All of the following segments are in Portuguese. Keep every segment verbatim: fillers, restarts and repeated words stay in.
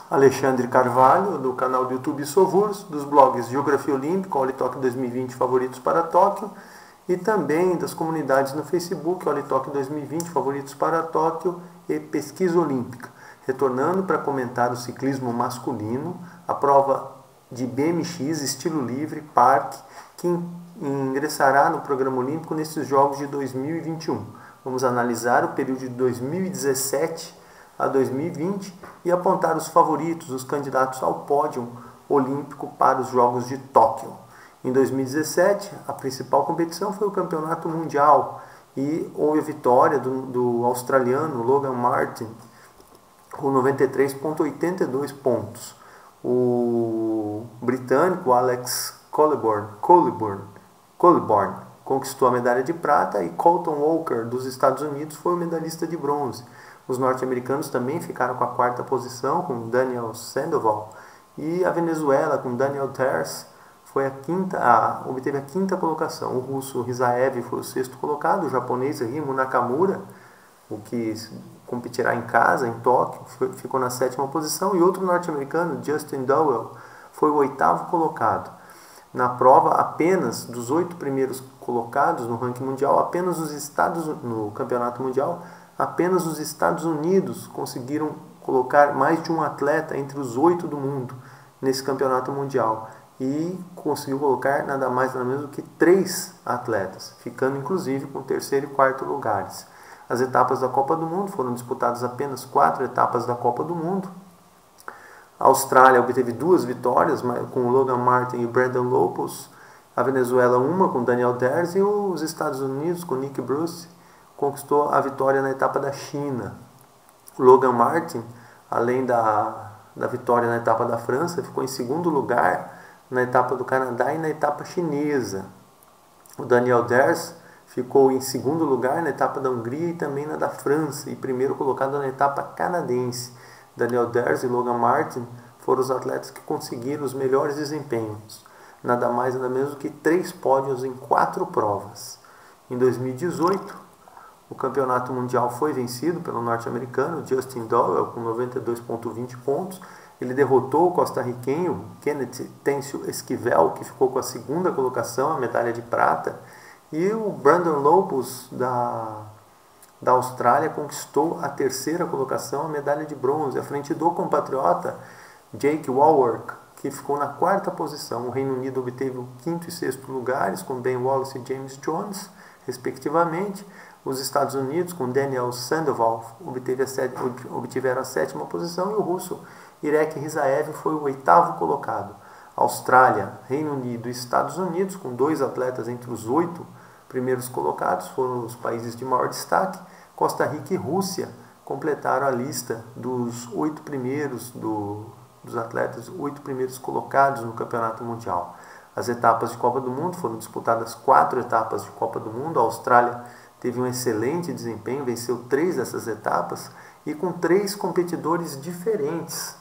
Alexandre Carvalho, do canal do YouTube Sovurs, dos blogs Geografia Olímpica, Olitoque dois mil e vinte Favoritos para Tóquio, e também das comunidades no Facebook, Olitoque dois mil e vinte Favoritos para Tóquio e Pesquisa Olímpica. Retornando para comentar o ciclismo masculino, a prova de B M X estilo livre, parque, que ingressará no programa olímpico nesses Jogos de dois mil e vinte e um. Vamos analisar o período de dois mil e dezessete a dois mil e vinte e apontar os favoritos, os candidatos ao pódio olímpico para os Jogos de Tóquio. Em dois mil e dezessete, a principal competição foi o Campeonato Mundial e houve a vitória do, do australiano Logan Martin com noventa e três vírgula oitenta e dois pontos. O britânico Alex Colburn, Colburn, Colburn conquistou a medalha de prata e Colton Walker, dos Estados Unidos, foi o medalhista de bronze. Os norte-americanos também ficaram com a quarta posição, com Daniel Sandoval, e a Venezuela, com Daniel Terce, foi a quinta, a, obteve a quinta colocação. O russo Rizaev foi o sexto colocado, o japonês Rimo Nakamura, o que competirá em casa, em Tóquio, foi, ficou na sétima posição, e outro norte-americano, Justin Dowell, foi o oitavo colocado. Na prova, apenas dos oito primeiros colocados no ranking mundial, apenas os Estados no campeonato mundial, apenas os Estados Unidos conseguiram colocar mais de um atleta entre os oito do mundo nesse campeonato mundial e conseguiu colocar nada mais nada menos do que três atletas, ficando inclusive com terceiro e quarto lugares. As etapas da Copa do Mundo foram disputadas apenas quatro etapas da Copa do Mundo. A Austrália obteve duas vitórias com o Logan Martin e o Brandon Lopes. A Venezuela uma com Daniel Terce e os Estados Unidos com Nick Bruce conquistou a vitória na etapa da China. O Logan Martin, além da, da vitória na etapa da França, ficou em segundo lugar na etapa do Canadá e na etapa chinesa. O Daniel Terce ficou em segundo lugar na etapa da Hungria e também na da França, e primeiro colocado na etapa canadense. Daniel Terce e Logan Martin foram os atletas que conseguiram os melhores desempenhos. Nada mais nada menos do que três pódios em quatro provas. Em dois mil e dezoito, o campeonato mundial foi vencido pelo norte-americano Justin Dowell com noventa e dois vírgula vinte pontos. Ele derrotou o costarriquenho Kenneth Têncio Esquivel, que ficou com a segunda colocação, a medalha de prata. E o Brandon Lopes, da, da Austrália, conquistou a terceira colocação, a medalha de bronze, à frente do compatriota Jake Walworth, que ficou na quarta posição. O Reino Unido obteve o quinto e sexto lugares, com Ben Wallace e James Jones, respectivamente. Os Estados Unidos, com Daniel Sandoval, obteve a set, obtiveram a sétima posição, e o russo Irek Rizaev foi o oitavo colocado. Austrália, Reino Unido e Estados Unidos, com dois atletas entre os oito primeiros colocados, foram os países de maior destaque. Costa Rica e Rússia completaram a lista dos oito primeiros do, dos atletas, oito primeiros colocados no Campeonato Mundial. As etapas de Copa do Mundo foram disputadas quatro etapas de Copa do Mundo. A Austrália teve um excelente desempenho, venceu três dessas etapas e com três competidores diferentes.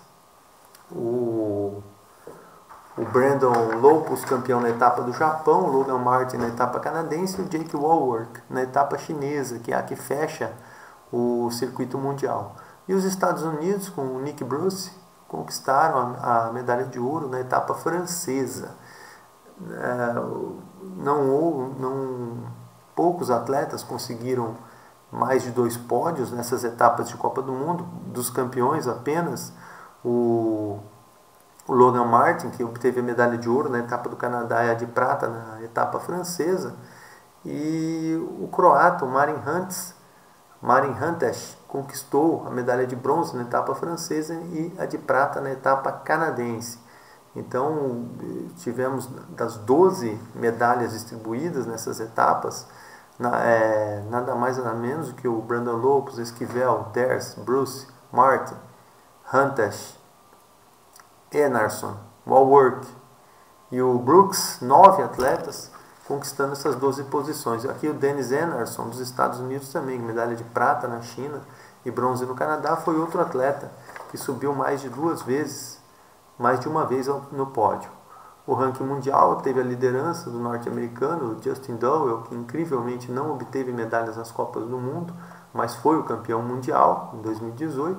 O, o Brandon Lopes, campeão na etapa do Japão, o Logan Martin na etapa canadense e o Jake Walworth na etapa chinesa, que é a que fecha o circuito mundial. E os Estados Unidos, com o Nick Bruce, conquistaram a, a medalha de ouro na etapa francesa. É, não houve... Não, Poucos atletas conseguiram mais de dois pódios nessas etapas de Copa do Mundo. Dos campeões, apenas o, o Logan Martin, que obteve a medalha de ouro na etapa do Canadá e a de prata na etapa francesa, e o croata, o Marin Hantes, Marin Hantes, conquistou a medalha de bronze na etapa francesa e a de prata na etapa canadense. Então, tivemos das doze medalhas distribuídas nessas etapas, Na, é, nada mais nada menos do que o Brandon Lopes, Esquivel, Terce, Bruce, Martin, Huntash, Enarsson, Walworth e o Brooks, nove atletas conquistando essas doze posições. Aqui o Dennis Enarsson, dos Estados Unidos também, medalha de prata na China e bronze no Canadá, foi outro atleta que subiu mais de duas vezes, mais de uma vez no pódio. O ranking mundial teve a liderança do norte-americano Justin Dowell, que incrivelmente não obteve medalhas nas Copas do Mundo, mas foi o campeão mundial em dois mil e dezoito.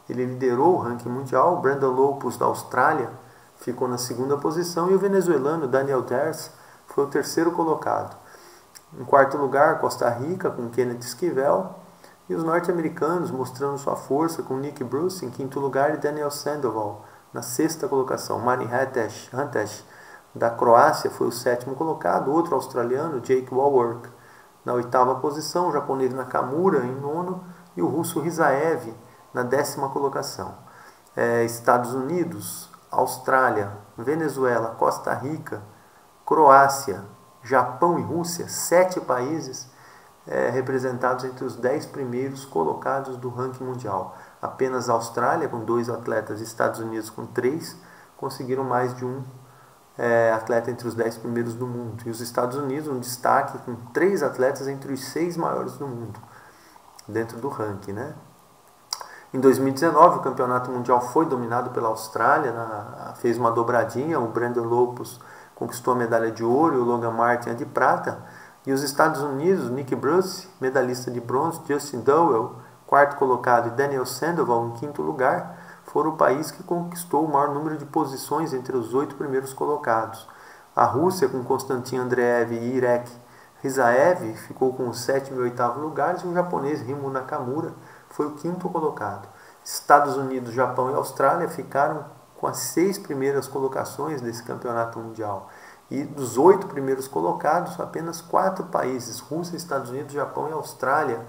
ele liderou o ranking mundial. O Brandon Lopes, da Austrália, ficou na segunda posição e o venezuelano Daniel Ders foi o terceiro colocado. Em quarto lugar, Costa Rica, com Kenneth Esquivel, e os norte-americanos mostrando sua força com Nick Bruce em quinto lugar e Daniel Sandoval na sexta colocação. Marin Hantes, da Croácia, foi o sétimo colocado. Outro australiano, Jake Walworth, na oitava posição. O japonês Nakamura em nono e o russo Rizaev na décima colocação. É, Estados Unidos, Austrália, Venezuela, Costa Rica, Croácia, Japão e Rússia, sete países é, representados entre os dez primeiros colocados do ranking mundial. Apenas a Austrália, com dois atletas, e Estados Unidos com três, conseguiram mais de um é, atleta entre os dez primeiros do mundo. E os Estados Unidos, um destaque com três atletas entre os seis maiores do mundo, dentro do ranking, né? Em dois mil e dezenove, o campeonato mundial foi dominado pela Austrália, na, fez uma dobradinha, o Brandon Lopes conquistou a medalha de ouro e o Logan Martin a de prata. E os Estados Unidos, Nick Bruce, medalhista de bronze, Justin Dowell, quarto colocado, e Daniel Sandoval em quinto lugar, foram o país que conquistou o maior número de posições entre os oito primeiros colocados. A Rússia, com Konstantin Andreev e Irek Rizaev, ficou com o sétimo e oitavo lugares, e o japonês Rimu Nakamura foi o quinto colocado. Estados Unidos, Japão e Austrália ficaram com as seis primeiras colocações desse campeonato mundial. E dos oito primeiros colocados, apenas quatro países, Rússia, Estados Unidos, Japão e Austrália,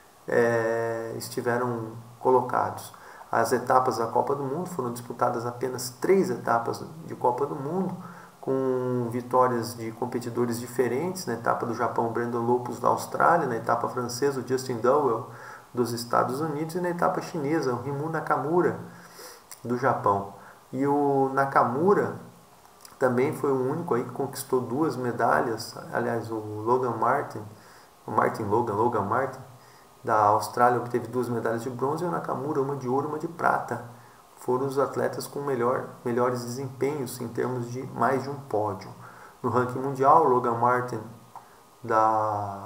é, estiveram colocados. As etapas da Copa do Mundo foram disputadas apenas três etapas de Copa do Mundo, com vitórias de competidores diferentes. Na etapa do Japão, Brandon Lopes, da Austrália; na etapa francesa, o Justin Dowell, dos Estados Unidos; e na etapa chinesa, o Rimu Nakamura, do Japão. E o Nakamura também foi o único aí que conquistou duas medalhas. Aliás, o Logan Martin, o Martin Logan, Logan Martin, da Austrália, obteve duas medalhas de bronze, e o Nakamura uma de ouro e uma de prata. Foram os atletas com melhor, melhores desempenhos em termos de mais de um pódio. No ranking mundial, o Logan Martin, da,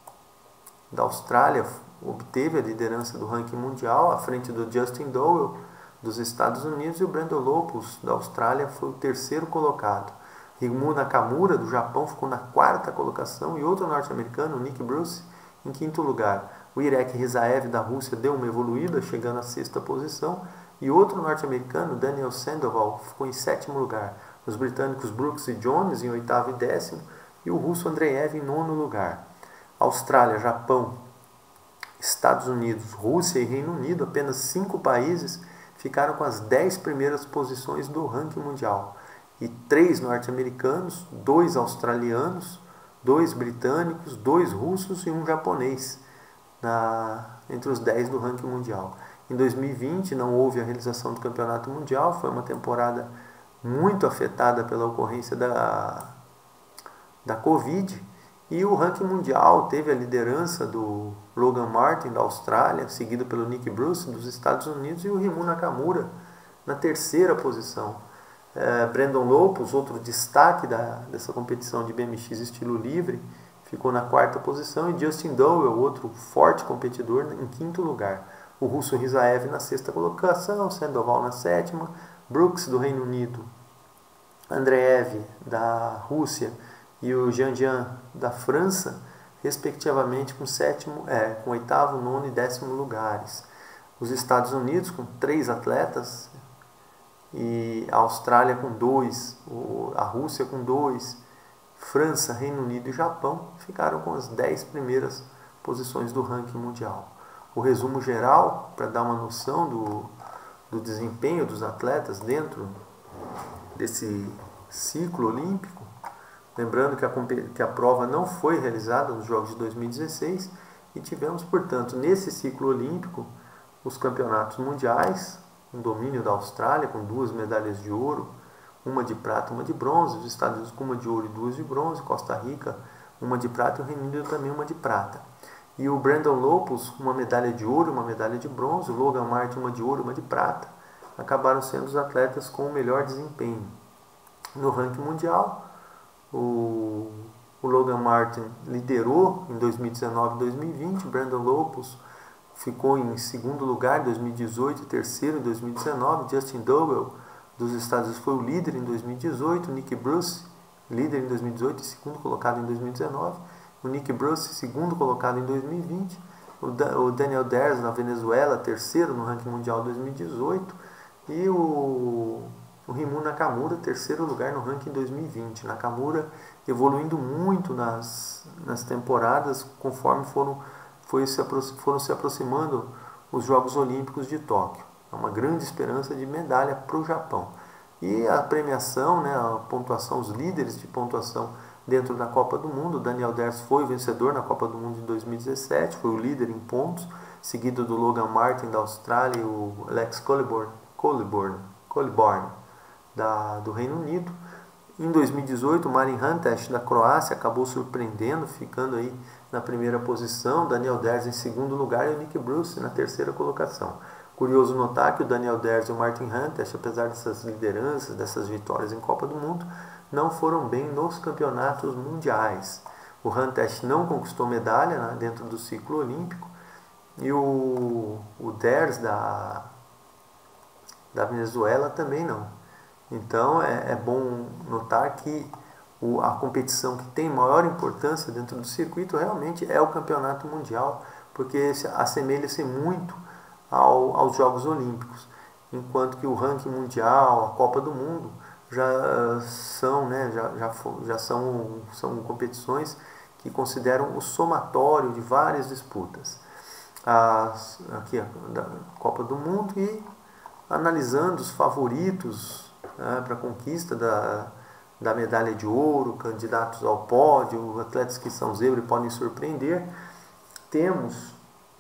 da Austrália, obteve a liderança do ranking mundial, à frente do Justin Dowell, dos Estados Unidos, e o Brandon Lopes, da Austrália, foi o terceiro colocado. Rimu Nakamura, do Japão, ficou na quarta colocação, e outro norte-americano, Nick Bruce, em quinto lugar. O Irek Rizaev, da Rússia, deu uma evoluída, chegando à sexta posição, e outro norte-americano, Daniel Sandoval, ficou em sétimo lugar. Os britânicos Brooks e Jones em oitavo e décimo, e o russo Andreev em nono lugar. Austrália, Japão, Estados Unidos, Rússia e Reino Unido, apenas cinco países ficaram com as dez primeiras posições do ranking mundial. E três norte-americanos, dois australianos, dois britânicos, dois russos e um japonês na, entre os dez do ranking mundial. Em dois mil e vinte não houve a realização do campeonato mundial, foi uma temporada muito afetada pela ocorrência da, da Covid, e o ranking mundial teve a liderança do Logan Martin, da Austrália, seguido pelo Nick Bruce, dos Estados Unidos, e o Rimu Nakamura na terceira posição. É, Brandon Lopes, outro destaque da, dessa competição de B M X estilo livre, ficou na quarta posição, e Justin Dowell, outro forte competidor, em quinto lugar. O russo Rizaev na sexta colocação, Sandoval na sétima, Brooks, do Reino Unido, Andreev, da Rússia, e o Jean-Jean, da França, respectivamente com, sétimo, é, com oitavo, nono e décimo lugares. Os Estados Unidos com três atletas, e a Austrália com dois, a Rússia com dois, França, Reino Unido e Japão ficaram com as dez primeiras posições do ranking mundial. O resumo geral, para dar uma noção do, do desempenho dos atletas dentro desse ciclo olímpico, lembrando que a, que a prova não foi realizada nos Jogos de dois mil e dezesseis, e tivemos, portanto, nesse ciclo olímpico, os campeonatos mundiais, um domínio da Austrália com duas medalhas de ouro, uma de prata e uma de bronze, os Estados Unidos com uma de ouro e duas de bronze, Costa Rica uma de prata e o Reino Unido também uma de prata. E o Brandon Lopes, uma medalha de ouro e uma medalha de bronze, o Logan Martin uma de ouro e uma de prata, acabaram sendo os atletas com o melhor desempenho. No ranking mundial, o, o Logan Martin liderou em dois mil e dezenove e dois mil e vinte, Brandon Lopes ficou em segundo lugar em dois mil e dezoito e terceiro em dois mil e dezenove. Justin Dowell, dos Estados Unidos, foi o líder em dois mil e dezoito. Nick Bruce, líder em dois mil e dezoito e segundo colocado em dois mil e dezenove. O Nick Bruce, segundo colocado em dois mil e vinte. O Daniel Ders, na Venezuela, terceiro no ranking mundial dois mil e dezoito. E o, o Rimu Nakamura, terceiro lugar no ranking dois mil e vinte. Nakamura evoluindo muito nas, nas temporadas, conforme foram, foi se, foram se aproximando os Jogos Olímpicos de Tóquio. É uma grande esperança de medalha para o Japão. E a premiação, né, a pontuação, os líderes de pontuação dentro da Copa do Mundo. Daniel Ders foi o vencedor na Copa do Mundo de dois mil e dezessete, foi o líder em pontos, seguido do Logan Martin da Austrália e o Alex Colborn, Colborn, Colborn da, do Reino Unido. Em dois mil e dezoito, o Marin Hantes da Croácia acabou surpreendendo, ficando aí na primeira posição, Daniel Ders em segundo lugar e o Nick Bruce na terceira colocação. Curioso notar que o Daniel Ders e o Martin Hantes, apesar dessas lideranças, dessas vitórias em Copa do Mundo, não foram bem nos campeonatos mundiais. O Hantes não conquistou medalha, né, dentro do ciclo olímpico, e o, o Ders da, da Venezuela também não. Então é, é bom notar que o, a competição que tem maior importância dentro do circuito realmente é o campeonato mundial, porque assemelha-se muito ao, aos Jogos Olímpicos, enquanto que o ranking mundial, a Copa do Mundo, já são, né, já, já, já são, são competições que consideram o somatório de várias disputas. As, aqui a da Copa do Mundo, e analisando os favoritos, né, para a conquista da, da medalha de ouro, candidatos ao pódio, atletas que são zebra e podem surpreender. Temos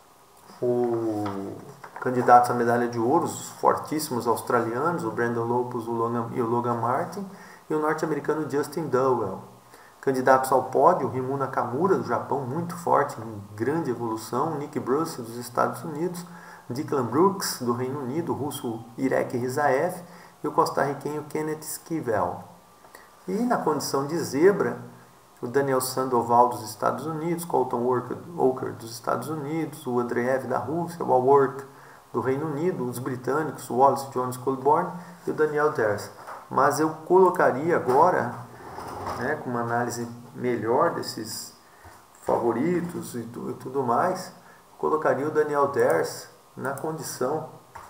o candidatos à medalha de ouro, os fortíssimos australianos, o Brandon Lopes o Logan, e o Logan Martin, e o norte-americano Justin Dowell. Candidatos ao pódio, o Rimu Nakamura, do Japão, muito forte, em grande evolução, o Nick Bruce, dos Estados Unidos, Declan Brooks, do Reino Unido, o russo Irek Rizaev e o costarriquenho Kenneth Esquivel. E na condição de zebra, o Daniel Sandoval, dos Estados Unidos, Colton Walker, dos Estados Unidos, o Andreev, da Rússia, o Alworth, do Reino Unido, os britânicos, o Wallace Jones Colborn e o Daniel Ders. Mas eu colocaria agora, né, com uma análise melhor desses favoritos e, tu, e tudo mais, colocaria o Daniel Ders na condição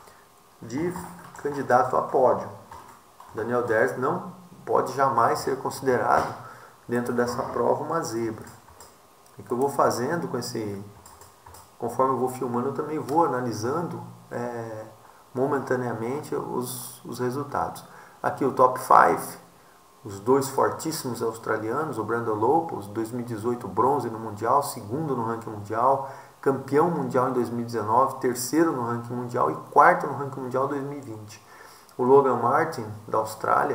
de candidato a pódio. Daniel Ders não pode jamais ser considerado dentro dessa prova uma zebra. O que eu vou fazendo com esse, conforme eu vou filmando, eu também vou analisando é, momentaneamente os, os resultados. Aqui o top cinco, os dois fortíssimos australianos, o Brandon Lopes, dois mil e dezoito bronze no Mundial, segundo no ranking mundial, campeão mundial em dois mil e dezenove, terceiro no ranking mundial e quarto no ranking mundial dois mil e vinte. O Logan Martin, da Austrália,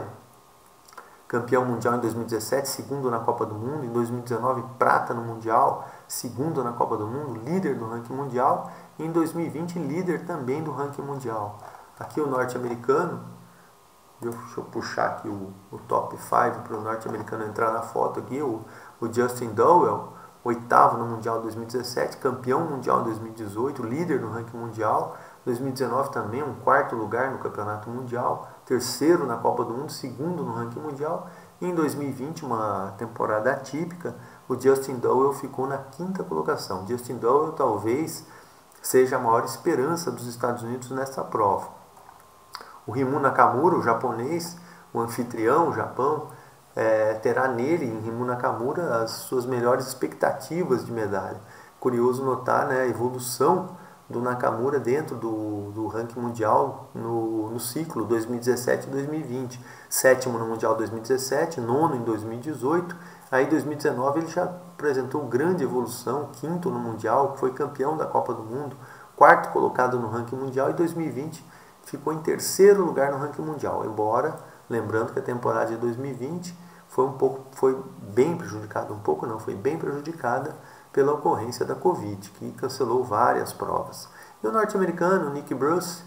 campeão mundial em dois mil e dezessete, segundo na Copa do Mundo, em dois mil e dezenove prata no Mundial, segundo na Copa do Mundo, líder do ranking mundial, e em dois mil e vinte líder também do ranking mundial. Aqui o norte-americano, deixa eu puxar aqui o, o top cinco para o norte-americano entrar na foto aqui, o, o Justin Dowell, oitavo no Mundial dois mil e dezessete, campeão mundial em dois mil e dezoito, líder no ranking mundial, dois mil e dezenove também um quarto lugar no campeonato mundial, terceiro na Copa do Mundo, segundo no ranking mundial, e em dois mil e vinte, uma temporada atípica, o Justin Dowell ficou na quinta colocação. Justin Dowell talvez seja a maior esperança dos Estados Unidos nessa prova. O Rimu Nakamura, o japonês, o anfitrião, o Japão, é, terá nele, em Rimu Nakamura, as suas melhores expectativas de medalha. Curioso notar, né, a evolução do Nakamura dentro do, do ranking mundial no, no ciclo dois mil e dezessete e dois mil e vinte. Sétimo no Mundial dois mil e dezessete, nono em dois mil e dezoito. Aí em dois mil e dezenove ele já apresentou grande evolução, quinto no Mundial, foi campeão da Copa do Mundo, quarto colocado no ranking mundial, e dois mil e vinte ficou em terceiro lugar no ranking mundial, embora, lembrando que a temporada de dois mil e vinte foi um pouco, foi bem prejudicada, um pouco não, foi bem prejudicada pela ocorrência da Covid, que cancelou várias provas. E o norte-americano Nick Bruce,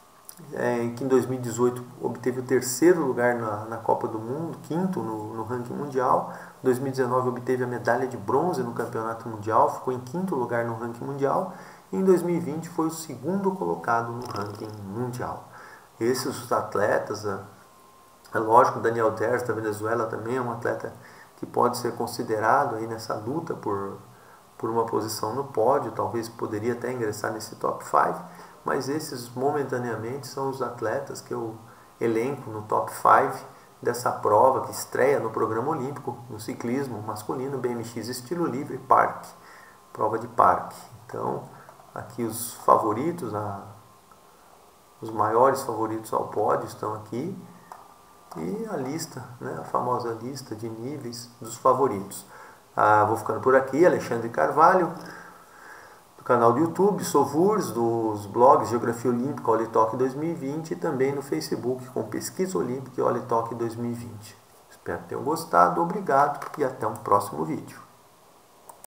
é, que em dois mil e dezoito obteve o terceiro lugar na, na Copa do Mundo, quinto no, no ranking mundial, em dois mil e dezenove obteve a medalha de bronze no campeonato mundial, ficou em quinto lugar no ranking mundial, Em dois mil e vinte foi o segundo colocado no ranking mundial. Esses os atletas, é lógico, Daniel Terres da Venezuela também é um atleta que pode ser considerado aí nessa luta por, por uma posição no pódio, talvez poderia até ingressar nesse top cinco, mas esses momentaneamente são os atletas que eu elenco no top cinco dessa prova que estreia no programa olímpico, no ciclismo masculino, B M X estilo livre, parque, prova de parque. Então, aqui os favoritos, a, os maiores favoritos ao pódio estão aqui, e a lista, né, a famosa lista de níveis dos favoritos. Ah, vou ficando por aqui, Alexandre Carvalho, do canal do YouTube, Sovurs, dos blogs Geografia Olímpica, Olitoque dois mil e vinte, e também no Facebook com Pesquisa Olímpica e Olitoque dois mil e vinte. Espero que tenham gostado, obrigado e até um próximo vídeo.